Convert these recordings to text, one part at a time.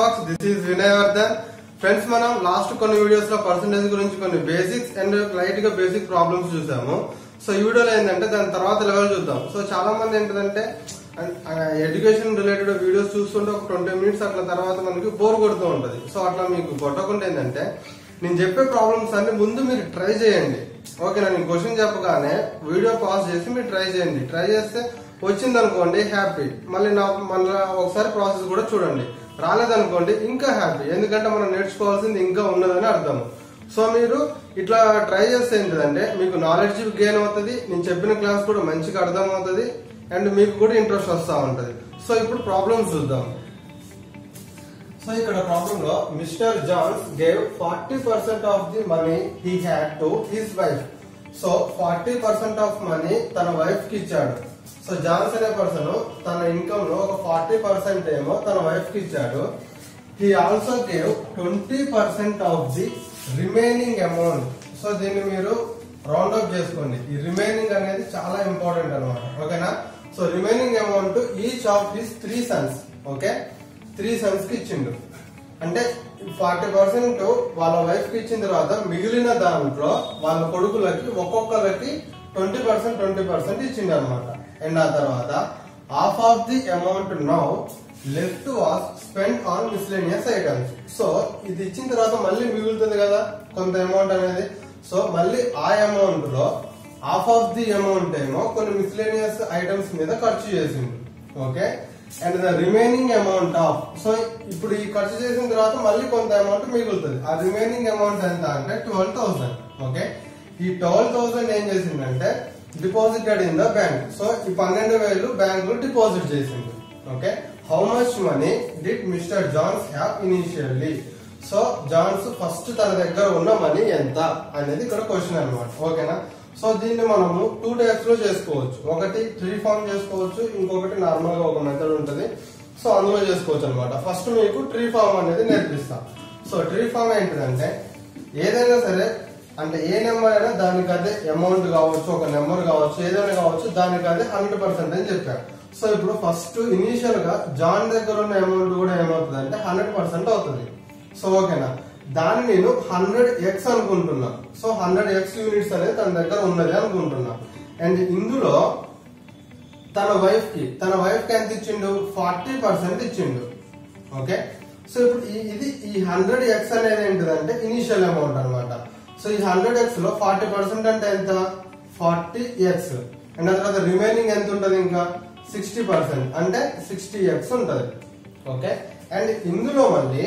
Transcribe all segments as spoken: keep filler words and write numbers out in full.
Talks. This is Vinay Vardhan. Friends మనం last కొన్ని videos లో పర్సంటేజ్ గురించి కొన్ని బేసిక్స్ అండ్ లైట్ గా బేసిక్ ప్రాబ్లమ్స్ చూసాము. సో ఈ వీడియోలో ఏంటంటే దాని తర్వాత లెవెల్ చూద్దాం. సో చాలా మంది ఏంటంటే ఎడ్యుకేషన్ రిలేటెడ్ వీడియోస్ చూస్తుంటే ఒక ట్వంటీ మినిట్స్ అట్లా తర్వాత మనకి బోర్ కొడుతూ ఉంటది. సో అట్లా మీకు కొట్టకుండా ఏంటంటే నేను చెప్పే ప్రాబ్లమ్స్ అన్ని ముందు మీరు ట్రై చేయండి. ఓకేనా, నేను క్వశ్చన్ చెప్పగానే వీడియో పాజ్ చేసి మీరు ట్రై చేయండి. ట్రై చేస్తే వచ్చింది అనుకోండి హ్యాపీ, మళ్ళీ నా మళ్ళీ ఒకసారి ప్రాసెస్ కూడా చూడండి. రాలేదనుకోండి ఇంకా హ్యాపీ, ఎందుకంటే మనం నేర్చుకోవాల్సింది ఇంకా ఉన్నదని అర్థం. సో మీరు ఇట్లా ట్రై చేస్తే ఏంటంటే మీకు నాలెడ్జ్ గెయిన్ అవుతుంది, నేను చెప్పిన క్లాస్ కూడా మంచిగా అర్థం అవుతుంది అండ్ మీకు కూడా ఇంట్రెస్ట్ వస్తూ ఉంటది. సో ఇప్పుడు ప్రాబ్లమ్స్ చూద్దాం. సో ఇక్కడ ప్రాబ్లం లో mister Johns gave forty percent of the money he had to his wife. So forty percent of money తన వైఫ్ కి ఇచ్చాడు. సో జాన్స్ అనే పర్సన్ తన ఇన్కమ్ లో ఒక ఫార్టీ పర్సెంట్ ఏమో తన వైఫ్ కి ఇచ్చాడు. He also gave twenty percent of the remaining amount. So దీన్ని మీరు రౌండ్ అప్ చేసుకోండి. ఈ రిమైనింగ్ అనేది చాలా ఇంపార్టెంట్ అనమాట. ఓకేనా, so remaining amount each of his three sons. Okay, three sons కి ఇచ్చిండు. అంటే ఫార్టీ పర్సెంట్ వాళ్ళ వైఫ్ కి ఇచ్చిన తర్వాత మిగిలిన దాంట్లో వాళ్ళ కొడుకులకి ఒక్కొక్కరికి ట్వంటీ పర్సెంట్ ట్వంటీ పర్సెంట్ ఇచ్చిండు అనమాట. అండ్ ఆ తర్వాత half of the amount now left was spend on miscellaneous items. So ఇది ఇచ్చిన తర్వాత మళ్ళీ మిగులుతుంది కదా కొంత అమౌంట్ అనేది. సో మళ్ళీ ఆ అమౌంట్ లో హాఫ్ ఆఫ్ ది అమౌంట్ ఏమో కొన్ని మిస్లేనియస్ ఐటమ్స్ మీద ఖర్చు చేసింది. Okay, and the remaining amount of, so ఇప్పుడు ఈ ఖర్చు చేసిన తర్వాత మళ్ళీ కొంత అమౌంట్ మిగులుతుంది. ఆ రిమైనింగ్ అమౌంట్ ఎంత అంటే ట్వెల్వ్ థౌసండ్. ఓకే, ఈ ట్వెల్వ్ థౌసండ్ ఏం చేసిందంటే deposited in the bank. So ఈ పన్నెండు వేలు బ్యాంక్ లో డిపాజిట్ చేసింది. Okay, how much money did mister Johns have initially. So Johns first తన దగ్గర ఉన్న మనీ ఎంత అనేది ఇక్కడ క్వశ్చన్ అనమాట. ఓకేనా, సో దీన్ని మనము టూ టైప్స్ లో చేసుకోవచ్చు. ఒకటి త్రీ ఫార్మ్ చేసుకోవచ్చు, ఇంకొకటి నార్మల్ గా ఒక మెథడ్ ఉంటుంది. సో అందులో చేసుకోవచ్చు అనమాట. ఫస్ట్ మీకు ట్రీ ఫార్మ్ అనేది నేర్పిస్తాం. సో ట్రీ ఫార్మ్ ఏంటిదంటే ఏదైనా సరే అంటే ఏ నెంబర్ అయినా దానికి అదే అమౌంట్ కావచ్చు, ఒక నెంబర్ కావచ్చు, ఏదైనా కావచ్చు, దానికి అదే హండ్రెడ్ పర్సెంట్ అని చెప్పారు. సో ఇప్పుడు ఫస్ట్ ఇనీషియల్ గా జాన్ దగ్గర ఉన్న అమౌంట్ కూడా ఏమవుతుంది అంటే హండ్రెడ్ పర్సెంట్ అవుతుంది. సో ఓకేనా, దాన్ని నేను హండ్రెడ్ ఎక్స్ అనుకుంటున్నా. సో హండ్రెడ్ ఎక్స్ యూనిట్స్ అనేది తన దగ్గర ఉన్నది అనుకుంటున్నా. అండ్ ఇందులో తన వైఫ్ కి తన వైఫ్ కి ఎంత ఇచ్చిండు, ఫార్టీ పర్సెంట్ ఇచ్చిండు. ఓకే, సో ఇప్పుడు ఇది ఈ హండ్రెడ్ ఎక్స్ అనేది ఏంటిదంటే ఇనీషియల్ అమౌంట్ అనమాట. సో ఈ హండ్రెడ్ ఎక్స్ లో ఫార్టీ పర్సెంట్ అంటే ఎంత, ఫార్టీ ఎక్స్. అండ్ ఆ తర్వాత రిమైనింగ్ ఎంత ఉంటది, ఇంకా సిక్స్టీ పర్సెంట్ అంటే సిక్స్టీ ఎక్స్ ఉంటది. ఓకే, అండ్ ఇందులో మళ్ళీ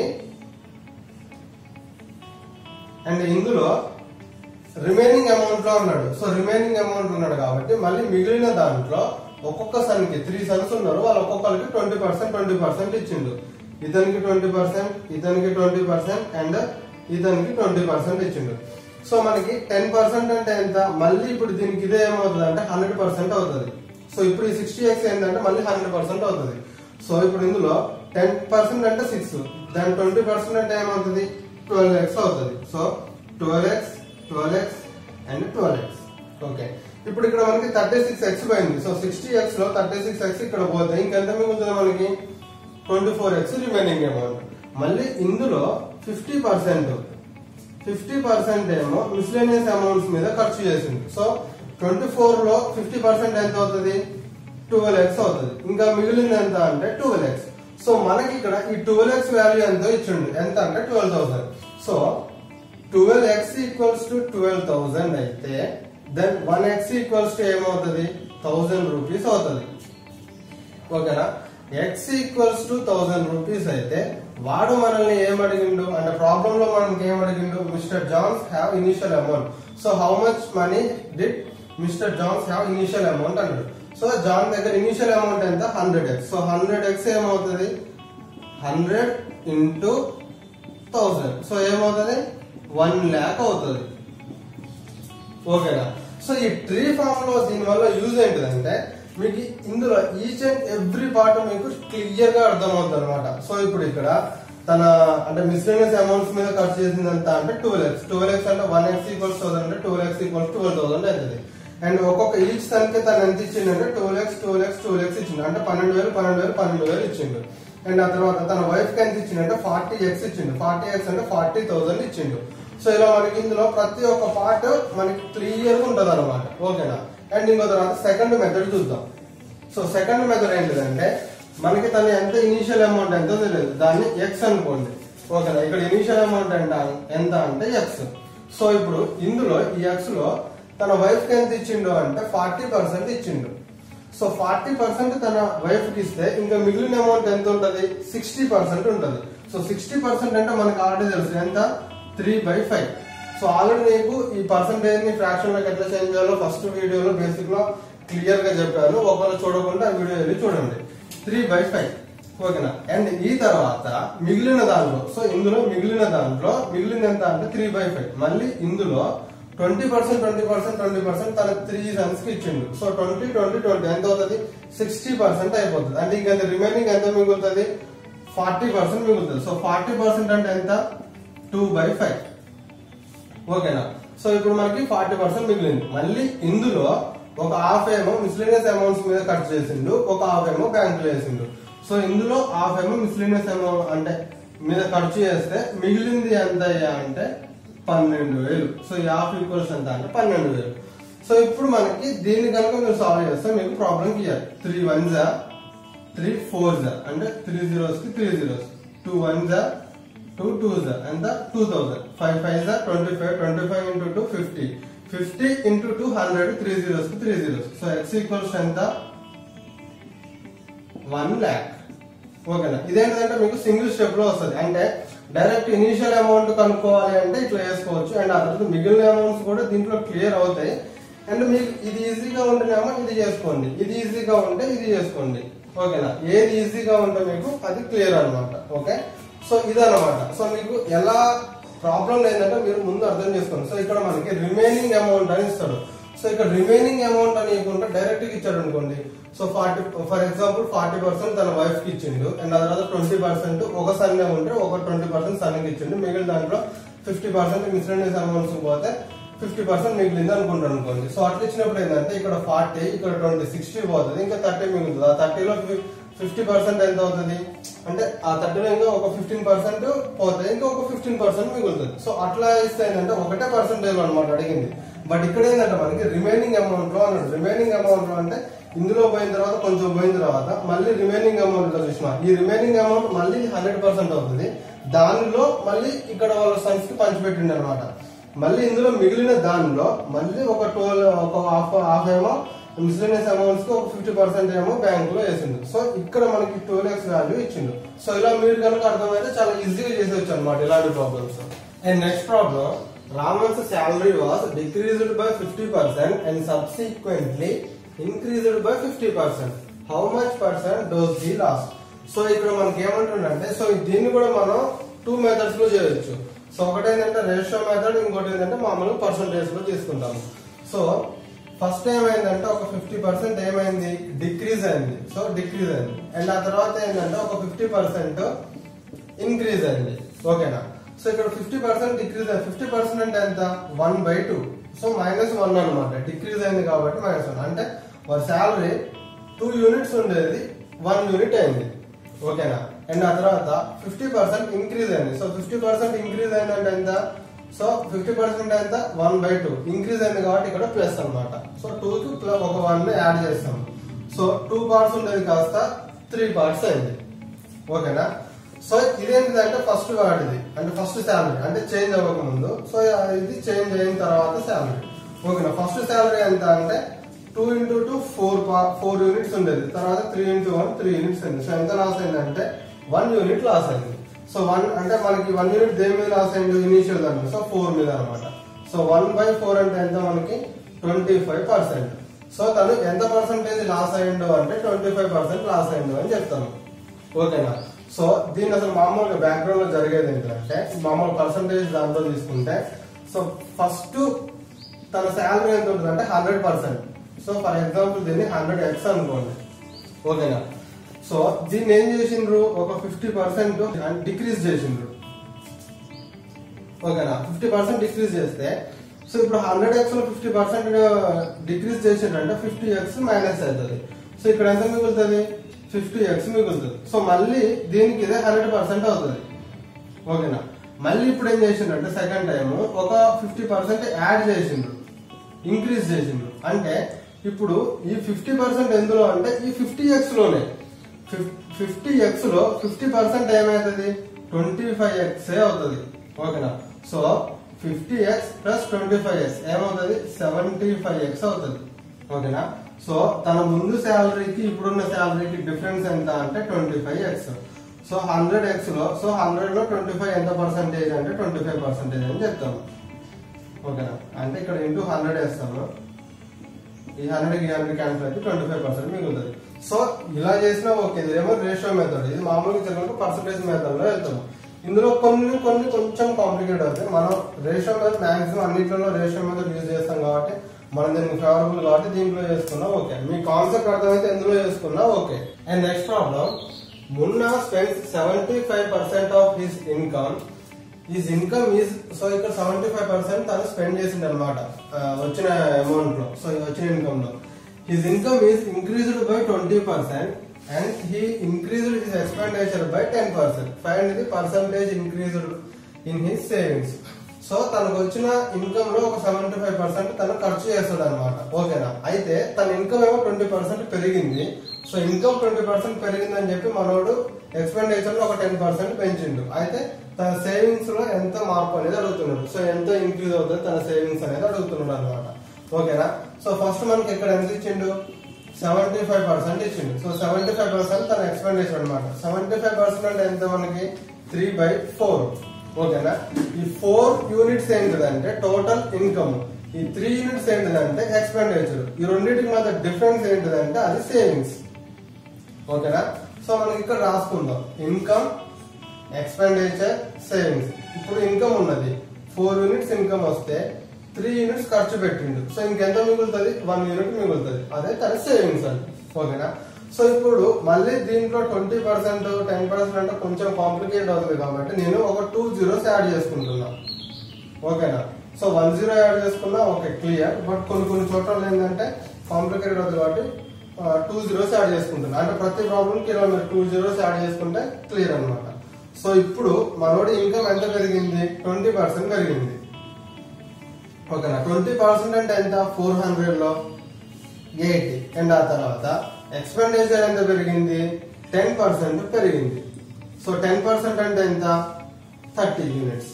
అండ్ ఇందులో రిమైనింగ్ అమౌంట్ లో ఉన్నాడు. సో రిమైనింగ్ అమౌంట్ ఉన్నాడు కాబట్టి మళ్ళీ మిగిలిన దాంట్లో ఒక్కొక్క సన్ కి త్రీ సన్స్ ఉన్నారు, వాళ్ళు ఒక్కొక్కరికి ట్వంటీ పర్సెంట్ ట్వంటీ పర్సెంట్ ఇచ్చిండు. ఇతనికి ట్వంటీ పర్సెంట్, ఇతనికి ట్వంటీ పర్సెంట్ అండ్ ఇతనికి ట్వంటీ పర్సెంట్ ఇచ్చిండు. సో మనకి టెన్ పర్సెంట్ అంటే ఎంత, మళ్ళీ ఇప్పుడు దీనికి ఇదే ఏమవుతుంది అంటే హండ్రెడ్ పర్సెంట్ అవుతుంది. సో ఇప్పుడు ఈ సిక్స్టీ ఎక్స్ ఏంటంటే మళ్ళీ హండ్రెడ్ పర్సెంట్ అవుతుంది. సో ఇప్పుడు ఇందులో టెన్ పర్సెంట్ అంటే సిక్స్, దాని ట్వంటీ పర్సెంట్ అంటే ఏమవుతుంది, ట్వెల్వ్ ఎక్స్ అవుతుంది. So twelve x twelve x and twelve x. Okay, ఇప్పుడు ఇక్కడ మనకి థర్టీ సిక్స్ ఎక్స్ పోయింది. సో సిక్స్టీ ఎక్స్ లో థర్టీ సిక్స్ ఎక్స్ ఇక్కడ పోతే ఇంకెంత మిగులుతుంది మనకి, twenty four x remaining amount. మళ్ళీ ఇందులో ఫిఫ్టీ పర్సెంట్ ఫిఫ్టీ పర్సెంట్ ఏమో మిస్లేనియస్ అమౌంట్స్ మీద ఖర్చు చేసింది. సో ట్వంటీ ఫోర్ లో ఫిఫ్టీ పర్సెంట్ ఎంత అవుతుంది, ట్వెల్వ్ ఎక్స్ అవుతుంది. ఇంకా మిగిలింది ఎంత అంటే ట్వెల్వ్ ఎక్స్. సో మనకి ఇక్కడ ఈ ట్వెల్వ్ ఎక్స్ వాల్యూ ఎంతో ఇచ్చిండు, ఎంత అంటే twelve thousand. So twelve x equals to twelve thousand అయితే then one x equals to ఏమవుతుంది, థౌసండ్ రూపీస్ అవుతుంది. ఓకేనా, x equals to thousand rupees అయితే వాడు మనల్ని ఏమడిగిండు అంటే ప్రాబ్లం లో మనకి ఏమడిగిండు, mister Johns have initial amount. So how much money did mister Johns have initial amount అన్నాడు. సో జాన్ దగ్గర ఇనిషియల్ అమౌంట్ ఎంత, hundred x. So hundred x ఏమవుతుంది, హండ్రెడ్ ఇంటూ థౌసండ్. సో ఏమవుతుంది, వన్ ల్యాక్ అవుతుంది. ఓకేనా, సో ఈ ట్రీ ఫార్మ్ లో దీని వల్ల యూజ్ ఏంటిదంటే మీకు ఇందులో ఈచ్ అండ్ ఎవ్రీ పార్ట్ మీకు క్లియర్ గా అర్థమవుతుంది అనమాట. సో ఇప్పుడు ఇక్కడ తన అంటే మిస్లేనియస్ అమౌంట్స్ మీద ఖర్చు చేసింది ఎంత అంటే ట్వెల్వ్ ఎక్స్. ట్వెల్వ్ ఎక్స్ అంటే వన్ ఎక్స్ ఈక్వల్స్ థౌసండ్ అంటే twelve x equals twelve thousand అవుతుంది. అండ్ ఒక్కొక్క ఈచ్ తనకి తను ఎంత ఇచ్చిండు అంటే twelve x twelve x twelve x ఇచ్చిండు. అంటే పన్నెండు వేలు పన్నెండు వేలు పన్నెండు వేలు ఇచ్చిండు. అండ్ ఆ తర్వాత తన వైఫ్ కి ఎంత ఇచ్చిండు ఫార్టీ ఎక్స్ ఇచ్చిండు. ఫార్టీ ఎక్స్ అంటే ఫార్టీ థౌసండ్ ఇచ్చిండు. సో ఇలా మనకి ఇందులో ప్రతి ఒక్క పార్ట్ మనకి క్లియర్ గా ఉంటది అనమాట. ఓకేనా. అండ్ ఇంకో తర్వాత సెకండ్ మెథడ్ చూద్దాం. సో సెకండ్ మెథడ్ ఏంటిదంటే మనకి తన ఎంత ఇనిషియల్ అమౌంట్ ఎంతో తెలియదు, దాన్ని ఎక్స్ అనుకోండి. ఓకేనా. ఇక్కడ ఇనిషియల్ అమౌంట్ ఎంత ఎంత అంటే ఎక్స్. సో ఇప్పుడు ఇందులో ఈ ఎక్స్ లో తన వైఫ్ కి ఎంత ఇచ్చిండు అంటే ఫార్టీ పర్సెంట్ ఇచ్చిండు. సో ఫార్టీ పర్సెంట్ తన వైఫ్ కి ఇస్తే ఇంకా మిగిలిన అమౌంట్ ఎంత ఉంటది సిక్స్టీ పర్సెంట్ ఉంటది. సో సిక్స్టీ పర్సెంట్ అంటే మనకు ఆల్రెడీ తెలుసు ఎంత three by five. So already నీకు ఈ పర్సెంటేజ్ ని ఫ్రాక్షన్ లోకి ఎట్లా చేంజ్ చేయాలో ఫస్ట్ వీడియోలో బేసిక్ లో క్లియర్ గా చెప్పాను. ఒకవేళ చూడకుండా ఆ వీడియో వెళ్ళి చూడండి. Three by five. ఓకేనా. అండ్ ఈ తర్వాత మిగిలిన దాంట్లో సో ఇందులో మిగిలిన దాంట్లో మిగిలిన ఎంత అంటే త్రీ బై ఫైవ్. మళ్ళీ ఇందులో twenty percent twenty percent twenty percent తన త్రీ సన్స్ కి ఇచ్చిండు. సో ట్వంటీ ట్వంటీ ట్వంటీ ఎంత అవుతుంది సిక్స్టీ పర్సెంట్ అయిపోతుంది. అంటే ఇంకా రిమైనింగ్ ఎంత మిగులుతుంది ఫార్టీ పర్సెంట్ మిగులుతుంది. సో ఫార్టీ పర్సెంట్ అంటే ఎంత టూ బై ఫైవ్. ఓకేనా. సో ఇప్పుడు మనకి ఫార్టీ పర్సెంట్ మిగిలింది. మళ్ళీ ఇందులో ఒక హాఫ్ ఏమో మిస్లీనియస్ అమౌంట్స్ మీద ఖర్చు చేసిండు, ఒక హాఫ్ ఏమో బ్యాంక్ లో వేసిండు. సో ఇందులో హాఫ్ ఏమో మిస్లీనియస్ అమౌంట్ అంటే మీద ఖర్చు చేస్తే మిగిలింది ఎంత అయ్యా అంటే పన్నెండు వేలు. సో ఈ హాఫ్ ఈక్వల్స్ ఎంత అంటే పన్నెండు వేలు. సో ఇప్పుడు మనకి దీన్ని కనుక మీరు సాల్వ్ చేస్తే మీకు ప్రాబ్లం క్లియర్. త్రీ వన్ జా త్రీ ఫోర్ జా అంటే త్రీ జీరోస్ కి త్రీ జీరోస్, టూ వన్ జా టూ టూ జా ఎంత టూ థౌసండ్, ఫైవ్ ఫైవ్ జా twenty five, twenty five into two fifty, fifty into two hundred, three zeros కి three zeros. So x equals ఎంత one lakh. ఓకేనా. ఇదేంటంటే మీకు సింగిల్ స్టెప్ లో వస్తుంది. అంటే డైరెక్ట్ ఇనిషియల్ అమౌంట్ కనుక్కోవాలి అంటే ఇట్లా వేసుకోవచ్చు. అండ్ ఆ తర్వాత మిగిలిన అమౌంట్స్ కూడా దీంట్లో క్లియర్ అవుతాయి. అండ్ మీకు ఇది ఈజీగా ఉంటేనేమో ఇది చేసుకోండి, ఇది ఈజీగా ఉంటే ఇది చేసుకోండి. ఓకేనా. ఏది ఈజీగా ఉంటే మీకు అది క్లియర్ అనమాట. ఓకే. సో ఇదన్నమాట. సో మీకు ఎలా ప్రాబ్లం ఏంటంటే మీరు ముందు అర్థం చేసుకోండి. సో ఇక్కడ మనకి రిమైనింగ్ అమౌంట్ అని ఇస్తాడు. సో ఇక్కడ రిమైనింగ్ అమౌంట్ అని ఇవ్వకుండా డైరెక్ట్ గా ఇచ్చాడు అనుకోండి. So forty for example forty percent తన వైఫ్ కి ఇచ్చిండు. అండ్ ఆ తర్వాత ట్వంటీ పర్సెంట్ ఒక సన్ ఉంటే ఒక ట్వంటీ పర్సెంట్ సన్ కి ఇచ్చిండు. మిగిలిన దాంట్లో ఫిఫ్టీ పర్సెంట్ మిస్లెనియస్ అమౌంట్స్ పోతే ఫిఫ్టీ పర్సెంట్ మిగిలింది అనుకుంటారు అనుకోండి. సో అట్లా ఇచ్చినప్పుడు ఏంటంటే ఇక్కడ ఫార్టీ ఇక్కడ ట్వంటీ సిక్స్టీ పోతుంది, ఇంకా థర్టీ మిగులుతుంది. ఆ థర్టీలో ఫిఫ్టీ పర్సెంట్ ఎంత అవుతుంది అంటే ఆ థర్టీలో ఇంకా ఒక ఫిఫ్టీన్ పర్సెంట్ పోతాయి, ఇంకా ఒక ఫిఫ్టీన్ పర్సెంట్ మిగులుతుంది. సో అట్లా ఇస్తే ఏంటంటే ఒకటే పర్సెంటేజ్ అనమాట అడిగింది. బట్ ఇక్కడ ఏంటంటే మనకి రిమైనింగ్ అమౌంట్ లో అన్నాడు. రిమైనింగ్ అమౌంట్ లో అంటే ఇందులో పోయిన తర్వాత కొంచెం పోయిన తర్వాత మళ్ళీ రిమైనింగ్ అమౌంట్ లో చూసిన ఈ రిమైనింగ్ అమౌంట్ మళ్ళీ హండ్రెడ్ పర్సెంట్ అవుతుంది. దానిలో మళ్ళీ ఇక్కడ వాళ్ళ సన్స్ కి పంచిపెట్టింది అనమాట. మళ్ళీ ఇందులో మిగిలిన దానిలో మళ్ళీ ఒక టోల్ ఒక హాఫ్ హాఫ్ ఏమో మిస్లెనియస్ అమౌంట్స్ కి ఒక ఫిఫ్టీ పర్సెంట్ ఏమో బ్యాంక్ లో వేసిండు. సో ఇక్కడ మనకి ట్వెల్వ్ ఎక్స్ వాల్యూ ఇచ్చిండు. సో ఇలా మీరు కనుక అర్థమైతే చాలా ఈజీగా చేసేవచ్చు అనమాట ఇలాంటి problems. And next problem, Raman's salary was decreased by fifty percent and subsequently increased by fifty percent. How much percent does he lost? So ఇక్కడ మనకి ఏమంటుందంటే సో దీన్ని కూడా మనం టూ మెథడ్స్ లో చేయొచ్చు. సో ఒకటి ఏంటంటే రేషియో మెథడ్, ఇంకోటి ఏంటంటే మామూలుగా పర్సంటేజ్ లో తీసుకుంటాము. సో ఫస్ట్ ఏమైందంటే ఒక ఫిఫ్టీ పర్సెంట్ ఏమైంది డిక్రీజ్ అయింది. సో డిక్రీజ్ అయింది. అండ్ ఆ తర్వాత ఏంటంటే ఒక ఫిఫ్టీ పర్సెంట్ ఇంక్రీజ్ అయింది. ఓకేనా. సో ఇక్కడ ఫిఫ్టీ పర్సెంట్ డిక్రీజ్ అయింది. ఫిఫ్టీ పర్సెంట్ అంటే ఎంత one by two. So minus one అనమాట. డిక్రీజ్ అయింది కాబట్టి మైనస్ వన్. అంటే వారి శాలరీ టూ యూనిట్స్ ఉండేది వన్ యూనిట్ అయింది. ఓకేనా. అండ్ ఆ తర్వాత ఫిఫ్టీ పర్సెంట్ ఇంక్రీజ్ అయింది. సో ఫిఫ్టీ పర్సెంట్ ఇంక్రీజ్ అయిందంటే ఎంత సో ఫిఫ్టీ పర్సెంట్ ఎంత వన్ బై టూ ఇంక్రీజ్ అయింది కాబట్టి ఇక్కడ ప్లస్ అనమాట. సో టూ కి ఒక వన్ యాడ్ చేస్తాం. సో టూ పార్ట్స్ ఉండేది కాస్త త్రీ పార్ట్స్ అయింది. ఓకేనా. సో ఇదేంటిదంటే ఫస్ట్ వాడిది అంటే ఫస్ట్ శాలరీ అంటే చేంజ్ అవ్వక ముందు. సో ఇది చేంజ్ అయిన తర్వాత శాలరీ. ఓకేనా. ఫస్ట్ శాలరీ ఎంత అంటే two into two four four units ఉండేది. తర్వాత three into one three units అయింది. సో ఎంత లాస్ అయిందంటే వన్ యూనిట్ లాస్ అయింది. సో వన్ అంటే మనకి వన్ యూనిట్ దేని మీద లాస్ అయింది ఇనిషియల్ దాన్ని. సో ఫోర్ మీద అనమాట. సో వన్ బై ఫోర్ అంటే ఎంత మనకి ట్వంటీ ఫైవ్ పర్సెంట్. సో తను ఎంత పర్సెంటేజ్ లాస్ అయ్యిండో అంటే ట్వంటీ ఫైవ్ పర్సెంట్ లాస్ అయ్యిండు అని చెప్తాను. ఓకేనా. సో దీన్ని అసలు మామూలుగా బ్యాక్గ్రౌండ్ లో జరిగేది ఏంటంటే మామూలు పర్సంటేజ్ దాంట్లో తీసుకుంటే సో ఫస్ట్ తన శాలరీ ఎంత ఉంటుంది అంటే hundred percent. So for example దీన్ని హండ్రెడ్ ఎక్స్ అనుకోండి. ఓకేనా. సో దీన్ని ఏం చేసిండ్రు ఒక ఫిఫ్టీ పర్సెంట్ డిక్రీజ్ చేసిండ్రు. ఓకేనా. ఫిఫ్టీ పర్సెంట్ డిక్రీజ్ చేస్తే సో ఇప్పుడు హండ్రెడ్ ఎక్స్ లో ఫిఫ్టీ పర్సెంట్ డిక్రీజ్ చేసిండ్రు అంటే ఫిఫ్టీ ఎక్స్ మైనస్ అవుతుంది. సో ఇక్కడ ఎంత మిగులుతుంది ఫిఫ్టీ ఎక్స్ మిగులుతుంది. సో మళ్ళీ దీనికి ఇదే హండ్రెడ్ పర్సెంట్ అవుతుంది. ఓకేనా, మళ్ళీ ఇప్పుడు ఏం చేసిండ్రు సెకండ్ టైం ఒక ఫిఫ్టీ పర్సెంట్ యాడ్ చేసిండ్రు, ఇంక్రీజ్ చేసిండ్రు. అంటే ఇప్పుడు ఈ ఫిఫ్టీ పర్సెంట్ ఎందులో అంటే ఈ ఫిఫ్టీ ఎక్స్ లోనే ఫిఫ్టీ ఎక్స్ లో ఫిఫ్టీ పర్సెంట్ ఏమైతుంది ట్వంటీ ఫైవ్ ఎక్స్ అవుతుంది. ఓకేనా, so fifty x plus twenty five x ఏమవుతుంది సెవెంటీ ఫైవ్ ఎక్స్ అవుతుంది. ఓకేనా, సో తన ముందు శాలరీకి ఇప్పుడున్న శాలరీకి డిఫరెన్స్ ఎంత అంటే twenty five x. So hundred X లో సో హండ్రెడ్ లో ట్వంటీ ఫైవ్ ఎంత పర్సెంటేజ్ అంటే ట్వంటీ ఫైవ్ పర్సెంటేజ్ అని చెప్తాము. ఓకేనా, అంటే ఇక్కడ ఇంటూ హండ్రెడ్ వేస్తాము, ఈ హండ్రెడ్ ఈ హండ్రెడ్ క్యాన్సిల్ అయితే ట్వంటీ ఫైవ్ పర్సెంట్ మిగులుతుంది. సో ఇలా చేసినా ఓకే, ఇదేమో రేషియో మెథడ్, ఇది మామూలుగా చదివిన పర్సెంటేజ్ మెథడ్ లో వెళ్తాము. ఇందులో కొన్ని కొన్ని కొంచెం కాంప్లికేట్ అవుతాయి. మనం రేషియో మెథడ్ మాక్సిమం అన్నింటిలో రేషియో మెథడ్ యూజ్ చేస్తాం కాబట్టి మనం దీనికి ఫేవరబుల్ కాబట్టి దీంట్లో చేసుకున్నా ఓకే, మీ కాన్సెప్ట్ అర్థమైతే ఎందులో చేసుకున్నా okay. And next problem, Munna spends seventy five percent of his income, his income is, so ఇక్కడ సెవెంటీ ఫైవ్ పర్సెంట్ తను స్పెండ్ చేసింది అనమాట వచ్చిన అమౌంట్ లో, సో వచ్చిన ఇన్కమ్ లో. His income is increased by twenty percent and he increased his expenditure by ten percent. Find the percentage increased in his savings. So తనకు వచ్చిన ఇన్కమ్ లో ఒక సెవెంటీ ఫైవ్ పర్సెంట్ తను ఖర్చు చేస్తాడు అనమాట. ఓకేనా, అయితే తన ఇన్కమ్ ఏమో ట్వంటీ పర్సెంట్ పెరిగింది. సో ఇన్కమ్ ట్వంటీ పర్సెంట్ పెరిగిందని చెప్పి మనోడు ఎక్స్పెండిచర్ లో ఒక టెన్ పర్సెంట్ పెంచిండు. అయితే తన సేవింగ్స్ లో ఎంత మార్పు అనేది అడుగుతున్నాడు. సో ఎంత ఇంక్రీజ్ అవుతుంది తన సేవింగ్స్ అనేది అడుగుతున్నాడు అనమాట. ఓకేనా, సో ఫస్ట్ మనకి ఇక్కడ ఎంత ఇచ్చిండు సెవెంటీ ఫైవ్ పర్సెంట్ ఇచ్చిండు. సో సెవెంటీ ఫైవ్ పర్సెంట్ తన ఎక్స్పెండిచర్ అనమాట. సెవెంటీ ఫైవ్ పర్సెంట్ అంటే ఎంత మనకి త్రీ బై ఫోర్. ఓకేనా, ఈ ఫోర్ యూనిట్స్ ఏంటిదంటే టోటల్ ఇన్కమ్, ఈ త్రీ యూనిట్స్ ఏంటిదంటే ఎక్స్పెండిచర్. ఈ రెండింటికి మధ్య డిఫరెన్స్ ఏంటిదంటే అది సేవింగ్స్. ఓకేనా, సో మనకి ఇక్కడ రాసుకుందాం ఇన్కమ్, ఎక్స్పెండిచర్, సేవింగ్స్. ఇప్పుడు ఇన్కమ్ ఉన్నది, ఫోర్ యూనిట్స్ ఇన్కమ్ వస్తే త్రీ యూనిట్స్ ఖర్చు పెట్టిండు. సో ఇంకెంత మిగులుతుంది వన్ యూనిట్ మిగులుతుంది, అదే తన సేవింగ్స్ అండి. ఓకేనా, సో ఇప్పుడు మళ్ళీ దీంట్లో ట్వంటీ పర్సెంట్ టెన్ పర్సెంట్ అంటే కొంచెం కాంప్లికేట్ అవుతుంది కాబట్టి నేను ఒక టూ జీరోస్ యాడ్ చేసుకుంటున్నా. ఓకేనా, సో వన్ జీరో యాడ్ చేసుకున్నా ఓకే క్లియర్. బట్ కొన్ని కొన్ని చోట్ల ఏంటంటే కాంప్లికేటెడ్ అవుతుంది కాబట్టి టూ జీరోస్ యాడ్ చేసుకుంటున్నా. అంటే ప్రతి ప్రాబ్లమ్ కి ఇలా మీరు టూ జీరోస్ యాడ్ చేసుకుంటే క్లియర్ అనమాట. సో ఇప్పుడు మనోడి ఇన్కమ్ ఎంత పెరిగింది ట్వంటీ పర్సెంట్ పెరిగింది. ఓకేనా, ట్వంటీ పర్సెంట్ అంటే ఎంత ఫోర్ హండ్రెడ్ లో ఎయిటీ. అండ్ ఆ తర్వాత ఎక్స్పెండిచర్ ఎంత పెరిగింది టెన్ పర్సెంట్ పెరిగింది. సో టెన్ పర్సెంట్ అంటే ఎంత థర్టీ యూనిట్స్.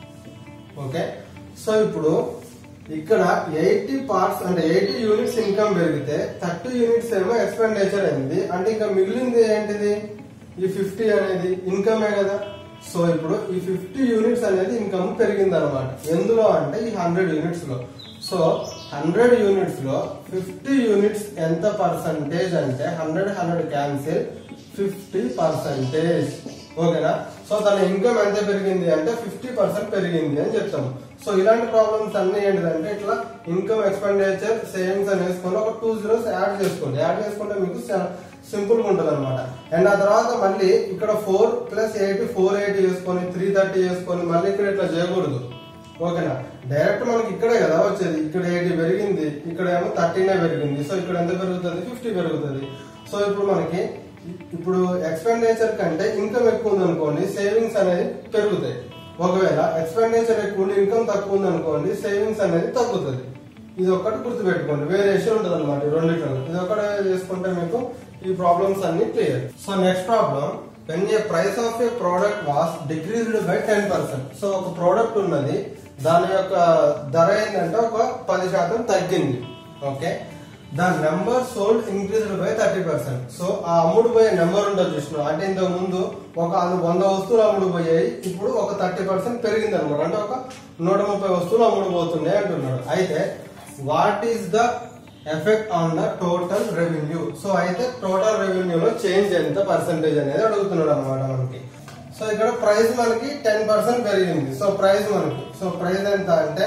ఓకే, సో ఇప్పుడు ఇక్కడ ఎయిటీ పార్ట్స్ అంటే ఎయిటీ యూనిట్స్ ఇన్కమ్ పెరిగితే థర్టీ యూనిట్స్ ఏమో ఎక్స్పెండిచర్ అయింది. అంటే ఇంకా మిగిలింది ఏంటిది ఈ ఫిఫ్టీ అనేది ఇన్కమే కదా. సో ఇప్పుడు ఈ ఫిఫ్టీ యూనిట్స్ అనేది ఇన్కమ్ పెరిగింది అనమాట. ఎందులో అంటే ఈ హండ్రెడ్ యూనిట్స్ లో. సో హండ్రెడ్ యూనిట్స్ లో ఫిఫ్టీ యూనిట్స్ ఎంత పర్సంటేజ్ అంటే hundred hundred cancel fifty percentage. ఓకేనా, సో తన ఇన్కమ్ ఎంత పెరిగింది అంటే ఫిఫ్టీ పర్సెంట్ పెరిగింది అని చెప్తాము. సో ఇలాంటి ప్రాబ్లమ్స్ అన్ని ఏంటిదంటే ఇట్లా ఇన్కమ్, ఎక్స్పెండిచర్, సేవింగ్స్ అని వేసుకొని ఒక టూ జీరోస్ యాడ్ చేసుకోండి. యాడ్ చేసుకుంటే మీకు సింపుల్ గా ఉంటది అనమాట. అండ్ ఆ తర్వాత మళ్ళీ ఇక్కడ four plus eighty four eighty చేసుకొని త్రీ థర్టీ చేసుకొని మళ్ళీ ఇక్కడ ఇట్లా చేయకూడదు. ఓకేనా, డైరెక్ట్ మనకి ఇక్కడే కదా వచ్చేది. ఇక్కడ ఎయిటీ పెరిగింది, ఇక్కడ ఏమో థర్టీనే పెరిగింది. సో ఇక్కడ ఎంత పెరుగుతుంది ఫిఫ్టీ పెరుగుతుంది. సో ఇప్పుడు మనకి ఇప్పుడు ఎక్స్పెండిచర్ కంటే ఇన్కమ్ ఎక్కువ ఉంది అనుకోండి సేవింగ్స్ అనేది పెరుగుతాయి. ఒకవేళ ఎక్స్పెండిచర్ ఎక్కువ ఉండి ఇన్కమ్ తక్కువ ఉంది అనుకోండి సేవింగ్స్ అనేది తగ్గుతుంది. ఇది ఒక్కటి గుర్తుపెట్టుకోండి, వేరియేషన్ ఉంటుంది అనమాట రెండిట్లో. ఇది ఒక్కటే చేసుకుంటే మీకు ఈ ప్రాబ్లమ్స్ అన్ని clear. So next problem, when a price of a product was decreased by ten percent. So ఒక ప్రోడక్ట్ ఉన్నది, దాని యొక్క ధర ఏంటంటే ఒక పది శాతం తగ్గింది. Okay, the number sold increased by thirty percent. So ఆ అమ్ముడు పోయే నెంబర్ ఉండదు చూసిన, అంటే ఇంతకు ముందు ఒక వంద వస్తువులు అమ్ముడు పోయాయి, ఇప్పుడు ఒక థర్టీ పర్సెంట్ పెరిగింది అనమాట. అంటే ఒక నూట ముప్పై వస్తువులు అమ్ముడు పోతున్నాయి అంటున్నాడు. అయితే what is the effect on the total revenue. So అయితే టోటల్ రెవెన్యూలో చేంజ్ ఎంత పర్సెంటేజ్ అనేది అడుగుతున్నాడు అనమాట మనకి. సో ఇక్కడ ప్రైస్ మనకి టెన్ పర్సెంట్ పెరిగింది. సో ప్రైస్ మనకి సో ప్రైస్ ఎంత అంటే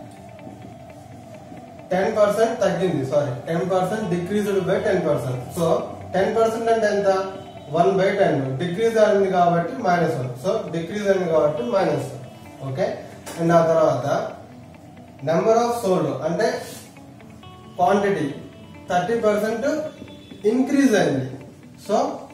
టెన్ పర్సెంట్ తగ్గింది. Sorry ten percent decreased by ten percent. So ten percent అంటే ఎంత వన్ బై టెన్. డిక్రీజ్ అయింది కాబట్టి మైనస్ వన్. సో డిక్రీజ్ అయింది కాబట్టి మైనస్. ఓకే, అండ్ ఆ తర్వాత నెంబర్ ఆఫ్ సోల్డ్ అంటే క్వాంటిటీ థర్టీ పర్సెంట్ ఇంక్రీజ్ అయింది. సో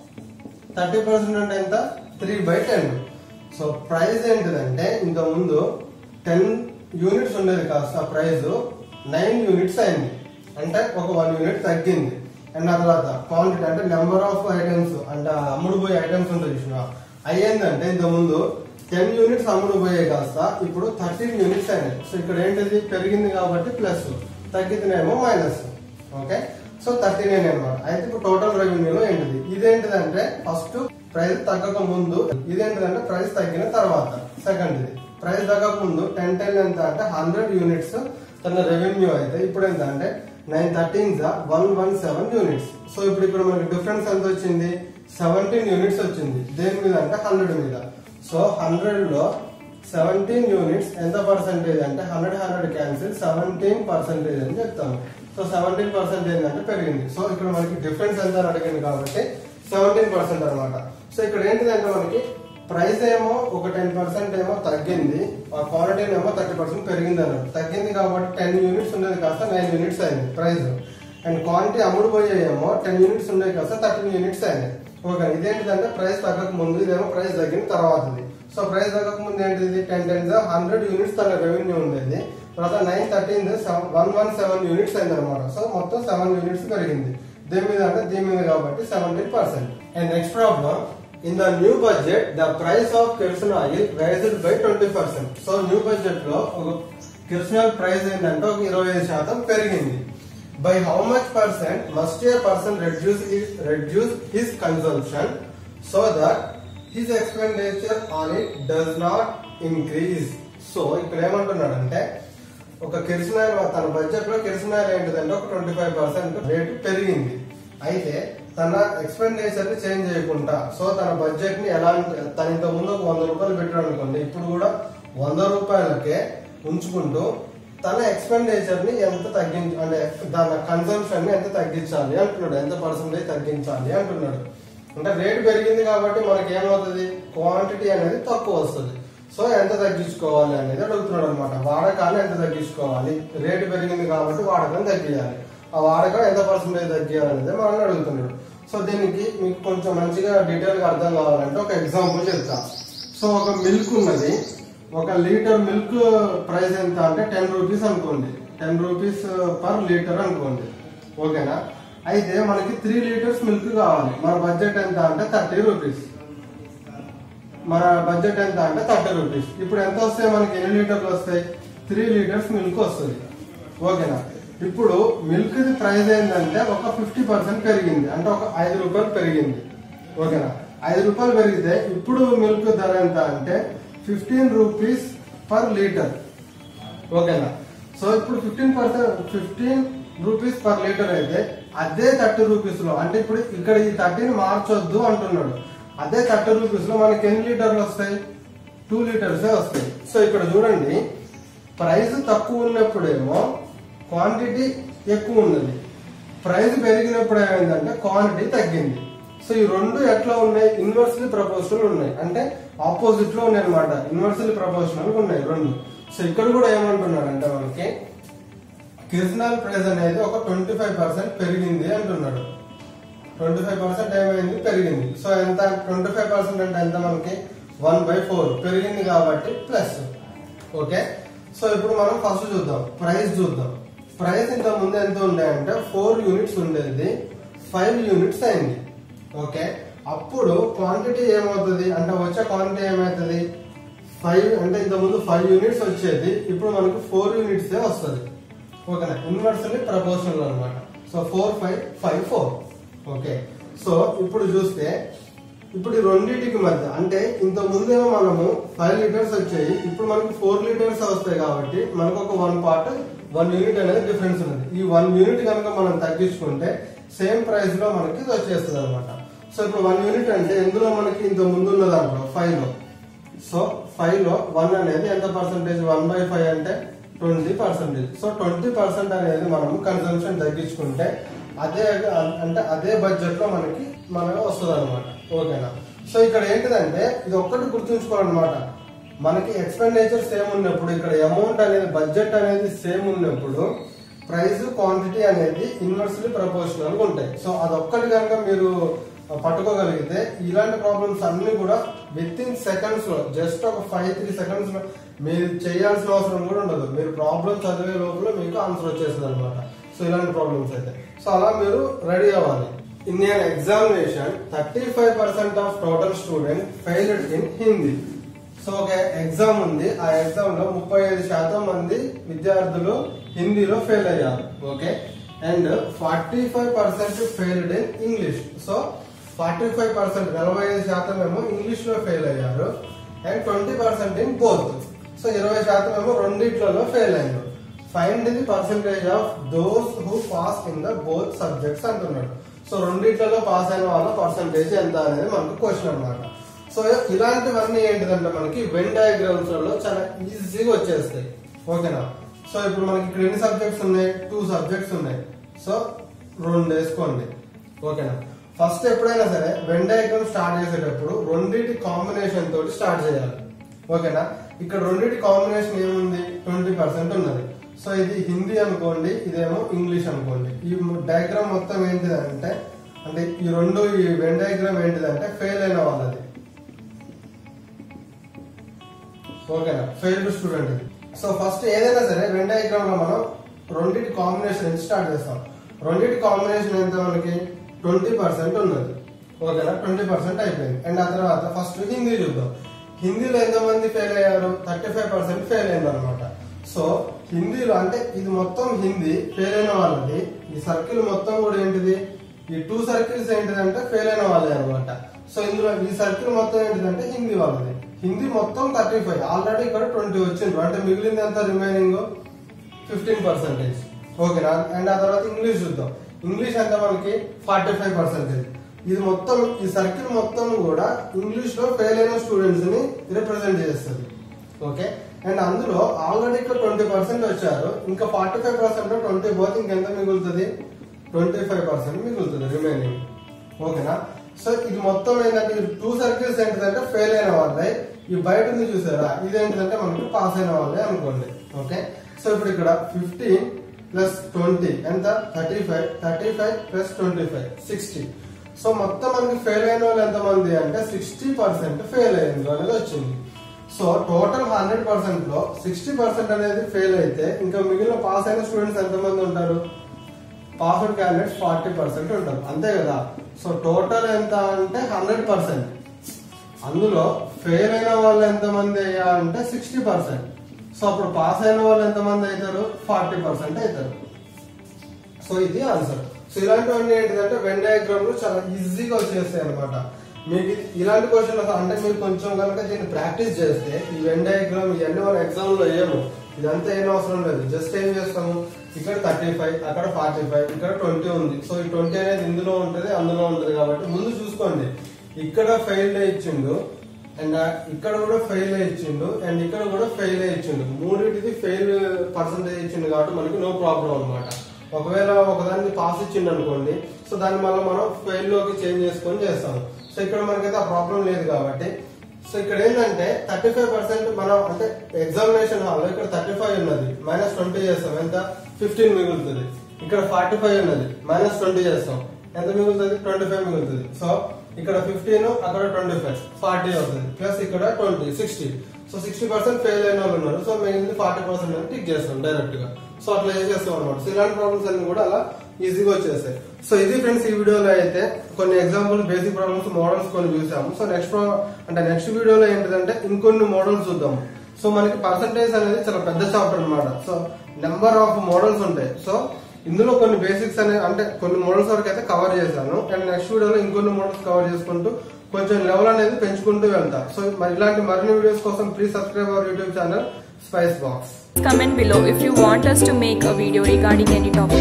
థర్టీ పర్సెంట్ అంటే ఎంత, three by ten. So price ఏంటిదంటే ఇంత ముందు టెన్ యూనిట్స్ ఉండేది కాస్త ప్రైస్ నైన్ యూనిట్స్ అయింది, అంటే ఒక వన్ యూనిట్ తగ్గింది. అండ్ ఆ తర్వాత క్వాంటిటీ అంటే నెంబర్ ఆఫ్ ఐటమ్స్ అంటే అమ్ముడు పోయే ఐటమ్స్ ఉంటుంది చూసిన అయ్యిందంటే ఇంత ముందు టెన్ యూనిట్స్ అమ్ముడు పోయే కాస్త ఇప్పుడు థర్టీన్ యూనిట్స్ అయినాయి. సో ఇక్కడ ఏంటిది పెరిగింది కాబట్టి ప్లస్, తగ్గితేనేమో minus. Okay, so thirty nine అనమాట. అయితే ఇప్పుడు టోటల్ రెవెన్యూలో ఏంటిది, ఇదేంటిదంటే ఫస్ట్ ప్రైస్ తగ్గక ముందు, ఇదేంటిదంటే ప్రైస్ తగ్గిన తర్వాత. సెకండ్ ఇది ప్రైస్ తగ్గక ముందు టెన్ టెన్ ఎంత అంటే హండ్రెడ్ యూనిట్స్ తన రెవెన్యూ అయితే ఇప్పుడు ఎంత అంటే nine thirteen one one seven units. So ఇప్పుడు ఇక్కడ మనకి డిఫరెన్స్ ఎంత వచ్చింది, సెవెంటీన్ యూనిట్స్ వచ్చింది. దేని మీద అంటే హండ్రెడ్ మీద. సో హండ్రెడ్ లో సెవెంటీన్ యూనిట్స్ ఎంత పర్సెంటేజ్ అంటే hundred hundred cancel seventeen percentage అని చెప్తాము. సో సెవెంటీన్ పర్సెంట్ ఏంటంటే పెరిగింది. సో ఇక్కడ మనకి డిఫరెన్స్ ఎంత అని అడిగింది కాబట్టి సెవెంటీన్ పర్సెంట్ అనమాట. సో ఇక్కడ ఏంటిదంటే మనకి ప్రైస్ ఏమో ఒక టెన్ పర్సెంట్ ఏమో తగ్గింది, ఆ క్వాలిటీ ఏమో థర్టీ పర్సెంట్ పెరిగింది అన్నాడు. తగ్గింది కాబట్టి టెన్ యూనిట్స్ ఉండేది కాస్త నైన్ యూనిట్స్ అయింది ప్రైస్. అండ్ క్వాంటిటీ అమ్ముడు పోయేమో టెన్ యూనిట్స్ ఉండేది కాస్త థర్టీన్ యూనిట్స్ అయింది. ఓకే, ఇదేంటిదంటే ప్రైస్ తగ్గక ముందు, ఇదేమో ప్రైస్ తగ్గిన తర్వాతది. సో ప్రైస్ తగ్గక ముందు ఏంటిది టెన్ టెన్ హండ్రెడ్ యూనిట్స్ తన రెవెన్యూ ఉండేది, తర్వాత nine thirteen one one seven units అయింది అనమాట. సో మొత్తం సెవెన్ యూనిట్స్ పెరిగింది. దేని మీద అంటే దీని మీద కాబట్టి seventeen percent. And next problem, in the new budget the price of kerosene oil raised by twenty percent. So new budget లో ఒక కిరసన్ ఆయిల్ ప్రైస్ ఏంటంటే ఒక ఇరవై ఐదు శాతం పెరిగింది. By how much percent must a person reduce reduce his consumption so that his expenditure on it does not increase. So ఇక్కడ ఏమంటున్నాడంటే ఒక కిరసన్ ఆయిల్ తన బడ్జెట్ లో కిరసన్ ఆయిల్ ఏంటిదంటే ఒక ట్వంటీ ఫైవ్ పర్సెంట్ రేటు పెరిగింది. అయితే తన ఎక్స్పెండిచర్ ని చేంజ్ చేయకుండా, సో తన బడ్జెట్ ని ఎలా తన ఇంత ముందు ఒక వంద రూపాయలు పెట్టాడు అనుకోండి, ఇప్పుడు కూడా వంద రూపాయలకే ఉంచుకుంటూ తన ఎక్స్పెండిచర్ ని ఎంత తగ్గించ అంటే దాని కన్సంప్షన్ ని ఎంత తగ్గించాలి అంటున్నాడు, ఎంత పర్సెంటేజ్ తగ్గించాలి అంటున్నాడు. అంటే రేటు పెరిగింది కాబట్టి మనకి ఏమవుతుంది, క్వాంటిటీ అనేది తక్కువ వస్తుంది. సో ఎంత తగ్గించుకోవాలి అనేది అడుగుతున్నాడు అనమాట. వాడకాన్ని ఎంత తగ్గించుకోవాలి, రేటు పెరిగింది కాబట్టి వాడకం తగ్గియాలి, ఆ వాడకం ఎంత పర్సెంటేజ్ తగ్గియాలి అనేది మనల్ని అడుగుతున్నాడు. సో దీనికి మీకు కొంచెం మంచిగా డీటెయిల్ గా అర్థం కావాలంటే ఒక ఎగ్జాంపుల్ చెప్తా. సో ఒక మిల్క్ ఉన్నది, ఒక లీటర్ మిల్క్ ప్రైస్ ఎంత అంటే టెన్ రూపీస్ అనుకోండి, టెన్ రూపీస్ పర్ లీటర్ అనుకోండి. ఓకేనా, అయితే మనకి త్రీ లీటర్స్ మిల్క్ కావాలి. మన బడ్జెట్ ఎంత అంటే థర్టీ రూపీస్ మన బడ్జెట్ ఎంత అంటే థర్టీ రూపీస్. ఇప్పుడు ఎంత వస్తాయి మనకి, ఎన్ని లీటర్లు వస్తాయి, త్రీ లీటర్స్ మిల్క్ వస్తుంది. ఓకేనా, ఇప్పుడు మిల్క్ ది ప్రైస్ ఏంటంటే ఒక ఫిఫ్టీ పర్సెంట్ పెరిగింది, అంటే ఒక ఐదు రూపాయలు పెరిగింది. ఓకేనా, ఐదు రూపాయలు పెరిగితే ఇప్పుడు మిల్క్ ధర ఎంత అంటే ఫిఫ్టీన్ రూపీస్ పర్ లీటర్. ఓకేనా, సో ఇప్పుడు fifteen percent fifteen rupees per litre అయితే అదే థర్టీ రూపీస్ లో, అంటే ఇప్పుడు ఇక్కడ ఈ థర్టీని మార్చొద్దు అంటున్నాడు, అదే థర్టీ రూపీస్ లో మనకి ఎన్ని లీటర్లు వస్తాయి, టూ లీటర్సే వస్తాయి. సో ఇక్కడ చూడండి, ప్రైస్ తక్కువ ఉన్నప్పుడేమో క్వాంటిటీ ఎక్కువ ఉన్నది, ప్రైస్ పెరిగినప్పుడు ఏమైందంటే క్వాంటిటీ తగ్గింది. సో ఈ రెండు ఎట్లా ఉన్నాయి, ఇన్వర్స్లీ ప్రపోర్షనల్ ఉన్నాయి, అంటే ఆపోజిట్ లో ఉన్నాయి అనమాట, ఇన్వర్స్లీ ప్రపోర్షనల్ ఉన్నాయి రెండు. సో ఇక్కడ కూడా ఏమంటున్నాడు అంటే మనకి కిరసన్ ఆయిల్ ప్రైస్ అనేది ఒక ట్వంటీ ఫైవ్ పర్సెంట్ పెరిగింది అంటున్నాడు. ట్వంటీ ఫైవ్ పర్సెంట్ ఏమైంది, పెరిగింది. సో ఎంత, ట్వంటీ ఫైవ్ పర్సెంట్ అంటే ఎంత మనకి వన్ బై ఫోర్ పెరిగింది కాబట్టి ప్లస్. ఓకే, సో ఇప్పుడు మనం ఫస్ట్ చూద్దాం, ప్రైస్ చూద్దాం. ప్రైస్ ఇంత ముందు ఎంత ఉండే అంటే ఫోర్ యూనిట్స్ ఉండేది, ఫైవ్ యూనిట్స్ అయింది. ఓకే, అప్పుడు క్వాంటిటీ ఏమవుతుంది అంటే వచ్చే క్వాంటిటీ ఏమవుతుంది, ఫైవ్ అంటే ఇంత ముందు ఫైవ్ యూనిట్స్ వచ్చేది, ఇప్పుడు మనకు ఫోర్ యూనిట్స్ వస్తుంది. ఓకేనా, ఇన్వర్స్లీ ప్రపోర్షనల్ అనమాట. So four five five four. Okay, so ఇప్పుడు చూస్తే ఇప్పుడు ఈ రెండింటికి మధ్య అంటే ఇంత ముందేమో మనము ఫైవ్ లీటర్స్ వచ్చాయి, ఇప్పుడు మనకు ఫోర్ లీటర్స్ వస్తాయి కాబట్టి మనకు ఒక వన్ పార్ట్ వన్ యూనిట్ అనేది డిఫరెన్స్ ఉంది. ఈ వన్ యూనిట్ కనుక మనం తగ్గించుకుంటే సేమ్ ప్రైస్ లో మనకి ఇది వచ్చేస్తుంది అనమాట. సో ఇప్పుడు వన్ యూనిట్ అంటే ఎందులో మనకి ఇంత ముందు ఉన్న దాంట్లో ఫైవ్ లో, సో ఫైవ్ లో వన్ అనేది ఎంత పర్సెంటేజ్, వన్ బై ఫైవ్ అంటే twenty percentage. So twenty percent అనేది మనం కన్సంప్షన్ తగ్గించుకుంటే అదే అంటే అదే బడ్జెట్ లో మనకి మనకు వస్తుంది అనమాట. ఓకేనా, సో ఇక్కడ ఏంటిదంటే ఇది ఒక్కటి గుర్తుంచుకోవాలన్నమాట, మనకి ఎక్స్పెండిచర్ సేమ్ ఉన్నప్పుడు, ఇక్కడ అమౌంట్ అనేది బడ్జెట్ అనేది సేమ్ ఉన్నప్పుడు ప్రైస్ క్వాంటిటీ అనేది ఇన్వర్స్లీ ప్రపోర్షనల్ గా ఉంటాయి. సో అదొక్కటి కనుక మీరు పట్టుకోగలిగితే ఇలాంటి ప్రాబ్లమ్స్ అన్ని కూడా విత్ ఇన్ సెకండ్స్ లో జస్ట్ ఒక ఫైవ్ త్రీ సెకండ్స్ లో మీరు చేయాల్సిన అవసరం కూడా ఉండదు. మీరు ప్రాబ్లమ్ చదివే లోపల మీకు ఆన్సర్ వచ్చేస్తుంది అనమాట. సో ఇలాంటి ప్రాబ్లమ్స్ అయితే సో అలా మీరు రెడీ అవ్వాలి. In an examination thirty-five percent of total students failed in Hindi. So ఒక ఎగ్జామ్ ఉంది, ఆ ఎగ్జామ్ లో ముప్పై ఐదు శాతం మంది విద్యార్థులు హిందీలో ఫెయిల్ అయ్యారు. Okay, and forty five percent failed in English. So forty five percent నలభై ఐదు శాతం ఏమో ఇంగ్లీష్ లో ఫెయిల్ అయ్యారు, and twenty percent in both. So ఇరవై శాతం ఏమో రెండిట్లలో ఫెయిల్ అయ్యారు. Find the percentage of those who pass in the both subjects అంటున్నాడు. సో రెండిట్లలో పాస్ అయిన వాళ్ళ పర్సెంటేజ్ ఎంత అనేది మనకు క్వశ్చన్ అన్నమాట. సో ఇలాంటివన్నీ ఏంటిదంటే మనకి వెన్ డయాగ్రామ్స్ లలో చాలా ఈజీగా వచ్చేస్తాయి. ఓకేనా, సో ఇప్పుడు మనకి ఇక్కడ ఎన్ని సబ్జెక్ట్స్ ఉన్నాయి? టూ సబ్జెక్ట్స్ ఉన్నాయి. సో రెండు వేసుకోండి. ఓకేనా, ఫస్ట్ ఎప్పుడైనా సరే వెన్ డయాగ్రామ్ స్టార్ట్ చేసేటప్పుడు రెండింటి కాంబినేషన్ తోటి స్టార్ట్ చేయాలి. ఓకేనా, ఇక్కడ రెండింటి కాంబినేషన్ ఏముంది? ట్వంటీ పర్సెంట్ ఉన్నది. సో ఇది హిందీ అనుకోండి, ఇదేమో ఇంగ్లీష్ అనుకోండి. ఈ డయాగ్రామ్ మొత్తం ఏంటిదంటే అంటే ఈ రెండు ఈ వెన్ డయాగ్రామ్ ఏంటిదంటే ఫెయిల్ అయిన వాళ్ళది. ఓకేనా, ఫెయిల్డ్ స్టూడెంట్ ఇది. సో ఫస్ట్ ఏదైనా సరే వెన్ డయాగ్రామ్ లో మనం రెండింటి కాంబినేషన్ నుంచి స్టార్ట్ చేస్తాం. రెండింటి కాంబినేషన్ ఎంత మనకి? ట్వంటీ పర్సెంట్ ఉన్నది. ఓకేనా, ట్వంటీ పర్సెంట్ అయిపోయింది. అండ్ ఆ తర్వాత ఫస్ట్ హిందీ చూద్దాం. హిందీలో ఎంతమంది ఫెయిల్ అయ్యారు? థర్టీ ఫైవ్ పర్సెంట్ ఫెయిల్ అయింది అనమాట. సో హిందీలో అంటే ఇది మొత్తం హిందీ ఫెయిల్ అయిన వాళ్ళది. ఈ సర్కిల్ మొత్తం కూడా ఏంటిది? ఈ టూ సర్కిల్స్ ఏంటిదంటే ఫెయిల్ అయిన వాళ్ళే అనమాట. సో ఇందులో ఈ సర్కిల్ మొత్తం ఏంటిదంటే హిందీ వాళ్ళది. హిందీ మొత్తం థర్టీ ఫైవ్ ఆల్రెడీ ఇక్కడ ట్వంటీ వచ్చిండ్రు, అంటే మిగిలింది ఎంత? Remaining fifteen percentage. ఓకేనా, అండ్ ఆ తర్వాత ఇంగ్లీష్ చూద్దాం. ఇంగ్లీష్ ఎంత మనకి? Forty five percentage. ఇది మొత్తం ఈ సర్కిల్ మొత్తం కూడా ఇంగ్లీష్ లో ఫెయిల్ అయిన స్టూడెంట్స్ ని రిప్రజెంట్ చేస్తుంది. ఓకే, అండ్ అందులో ఆల్రెడీ ఇక్కడ ట్వంటీ పర్సెంట్ వచ్చారు, ఇంకా ఫార్టీ ఫైవ్ పర్సెంట్ ట్వంటీ పోతే ఇంకెంత మిగులుతుంది? ట్వంటీ ఫైవ్ పర్సెంట్ మిగులుతుంది రిమైనింగ్. ఓకేనా, సో ఇది మొత్తం ఏంటంటే టూ సర్కిల్స్ ఏంటిదంటే ఫెయిల్ అయిన వాళ్ళే. ఈ బయట ఉంది చూసారా, ఇది ఏంటిదంటే మనకి పాస్ అయిన వాళ్ళే అనుకోండి. ఓకే, సో ఇప్పుడు ఇక్కడ ఫిఫ్టీన్ ప్లస్ ట్వంటీ ఎంత? Thirty five. Thirty five plus twenty five sixty. So మొత్తం మనకి ఫెయిల్ అయిన వాళ్ళు ఎంతమంది అంటే సిక్స్టీ పర్సెంట్ ఫెయిల్ అయింది అనేది వచ్చింది. సో టోటల్ హండ్రెడ్ పర్సెంట్ లో సిక్స్టీ పర్సెంట్ అనేది ఫెయిల్ అయితే ఇంకా మిగిలిన పాస్ అయిన స్టూడెంట్స్ ఎంతమంది ఉంటారు? పాస్డ్ క్యాండిడేట్స్ ఫార్టీ పర్సెంట్ ఉంటారు, అంతే కదా. సో టోటల్ ఎంత అంటే హండ్రెడ్ పర్సెంట్. అందులో ఫెయిల్ అయిన వాళ్ళు ఎంతమంది అయ్యా అంటే సిక్స్టీ పర్సెంట్. సో అప్పుడు పాస్ అయిన వాళ్ళు ఎంతమంది అవుతారు? ఫార్టీ పర్సెంట్ అవుతారు. సో ఇది ఆన్సర్. సో ఇలాంటివన్నీ ఏంటిదంటే వెన్ డయాగ్రామ్ లో చాలా ఈజీగా వచ్చేస్తాయి అనమాట. మీకు ఇలాంటి క్వశ్చన్ అంటే మీరు కొంచెం కనుక దీన్ని ప్రాక్టీస్ చేస్తే ఈ వెన్ డయాగ్రామ్ ఇవన్నీ మన ఎగ్జామ్ లో ఏమో ఇదంతా ఏం అవసరం లేదు. జస్ట్ ఏం చేస్తాము, ఇక్కడ థర్టీ ఫైవ్ అక్కడ ఫార్టీ ఫైవ్ ఇక్కడ ట్వంటీ ఉంది. సో ఈ ట్వంటీ అనేది ఇందులో ఉంటుంది అందులో ఉంటుంది కాబట్టి ముందు చూసుకోండి. ఇక్కడ ఫెయిల్ ఇచ్చిండు, అండ్ ఇక్కడ కూడా ఫెయిల్ ఇచ్చిండు, అండ్ ఇక్కడ కూడా ఫెయిల్ ఇచ్చిండు. మూడింటిది ఫెయిల్ పర్సెంటేజ్ ఇచ్చిండు కాబట్టి మనకి నో ప్రాబ్లం అనమాట. ఒకవేళ ఒకదానికి పాస్ ఇచ్చిండు అనుకోండి, సో దాన్ని మళ్ళీ మనం ఫెయిల్ లోకి చేంజ్ చేసుకొని చేస్తాము. సో ఇక్కడ మనకైతే ఆ ప్రాబ్లం లేదు కాబట్టి సో ఇక్కడ ఏంటంటే థర్టీ ఫైవ్ పర్సెంట్ మనం అంటే ఎగ్జామినేషన్ హాల్ లో ఇక్కడ థర్టీ ఫైవ్ ఉన్నది మైనస్ ట్వంటీ చేస్తాం ఎంత? ఫిఫ్టీన్ మిగులుతుంది. ఇక్కడ ఫార్టీ ఫైవ్ ఉన్నది మైనస్ ట్వంటీ చేస్తాం ఎంత మిగులుతుంది? ట్వంటీ ఫైవ్ మిగులుతుంది. సో ఇక్కడ ఫిఫ్టీన్ అక్కడ ట్వంటీ ఫైవ్ ఫార్టీ అవుతుంది, ప్లస్ ఇక్కడ twenty sixty. So sixty percent fail అయిన వాళ్ళు ఉన్నారు. సో మిగిలింది ఫార్టీ పర్సెంట్ అని టిక్ చేస్తాం డైరెక్ట్ గా. సో అట్లా చేసేస్తాం అనమాట. సో ఇలాంటి ప్రాబ్లమ్స్ అన్ని కూడా అలా ఈజీగా వచ్చేస్తాయి. సో ఇది ఫ్రెండ్స్ ఈ వీడియోలో అయితే కొన్ని ఎగ్జాంపుల్ బేసిక్ ప్రాబ్లమ్స్ మోడల్స్ కొన్ని చూసాము. సో నెక్స్ట్ అంటే నెక్స్ట్ వీడియోలో ఏంటిదంటే ఇంకొన్ని మోడల్స్ చూద్దాము. సో మనకి పర్సంటేజ్ అనేది చాలా పెద్ద చాప్టర్ అనమాట. సో నెంబర్ ఆఫ్ మోడల్స్ ఉంటాయి. సో ఇందులో కొన్ని బేసిక్స్ అనే అంటే కొన్ని మోడల్స్ వరకు అయితే కవర్ చేశాను. అండ్ నెక్స్ట్ వీడియోలో ఇంకొన్ని మోడల్స్ కవర్ చేసుకుంటూ కొంచెం లెవెల్ అనేది పెంచుకుంటూ వెళ్తా. సో మరి ఇలాంటి మరిన్ని వీడియోస్ కోసం please subscribe our YouTube channel Spice Box. Comment below if you want us to make a video regarding any topic.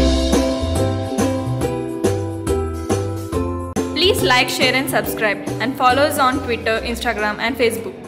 Please like, share and subscribe and follow us on Twitter, Instagram and Facebook.